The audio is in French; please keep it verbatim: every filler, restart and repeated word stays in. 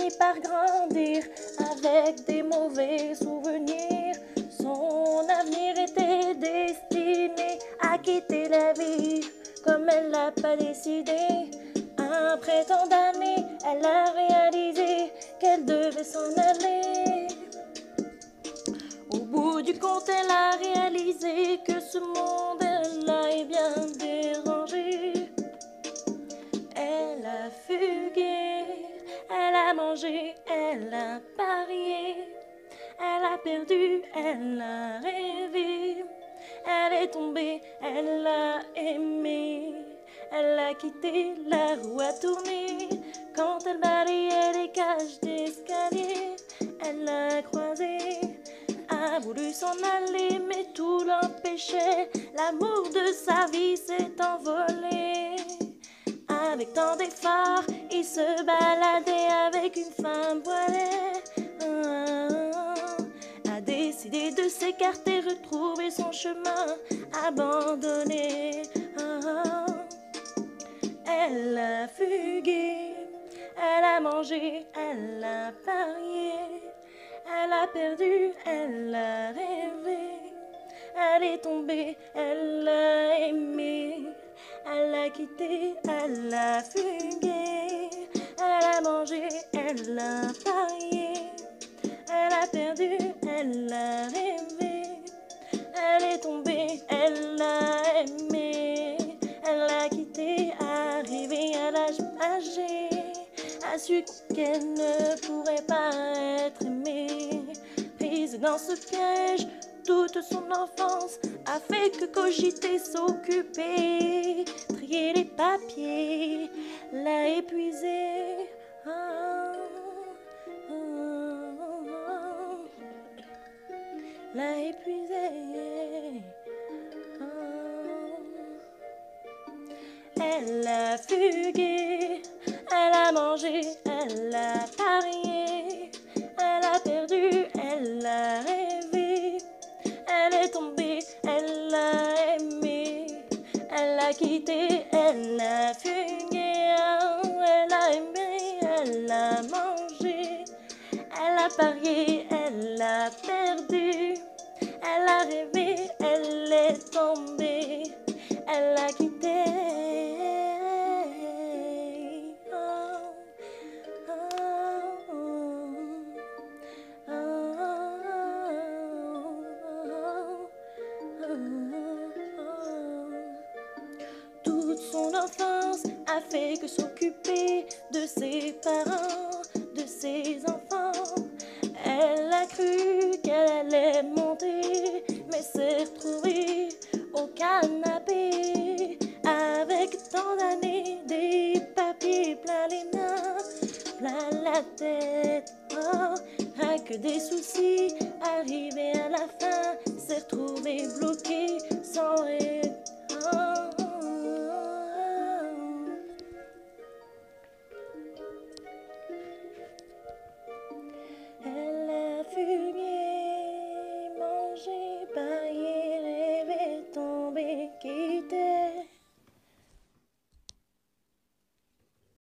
finit par grandir avec des mauvais souvenirs. Son avenir était destiné à quitter la vie comme elle l'a pas décidé. Après tant d'années, elle a réalisé qu'elle devait s'en aller. Au bout du compte, elle a réalisé que ce monde, elle l'a bien dérangé. Elle a fugué, elle a mangé, elle a parié. Elle a perdu, elle a rêvé. Elle est tombée, elle a aimé. Elle a quitté, la roue a tourné. Quand elle balayait les cages d'escalier, elle a croisé, a voulu s'en aller, mais tout l'empêchait. L'amour de sa vie s'est envolé. Avec tant d'efforts, il se baladait avec une femme voilée. A décidé de s'écarter, retrouver son chemin, abandonné. Elle a fugué, elle a mangé, elle a parié. Elle a perdu, elle a rêvé. Elle est tombée, elle a aimé. Elle a quitté, elle a fugué. Elle a mangé, elle a parié. Elle a perdu, elle a rêvé. Elle est tombée, elle a aimé. Elle a quitté, arrivée à l'âge âgé, a su qu'elle ne pourrait pas être aimée. Prise dans ce piège, toute son enfance a fait que cogiter, s'occuper, trier les papiers, l'a épuisée. Oh, oh, oh, oh. L'a épuisée. Oh. Elle a fugué, elle a mangé, elle a parié. Elle a perdu, elle a rêvé. Elle est tombée, elle a aimé. Elle a quitté, elle a fugué. Elle a aimé, elle a mangé. Elle a parié, elle a perdu. Elle a rêvé, elle est tombée. Elle a quitté. Oh, oh, oh, oh, oh. Toute son enfance a fait que s'occuper de ses parents, de ses enfants. Elle a cru qu'elle allait monter, mais s'est retrouvée au canapé avec tant d'années, des papiers plein les mains, plein la tête. Oh, rien que des soucis, arrivé à la fin, s'est retrouvée bloquée sans rêve. Oh, oh, oh. Elle a fugué, mangé, parié, rêvé, tombé, quitté.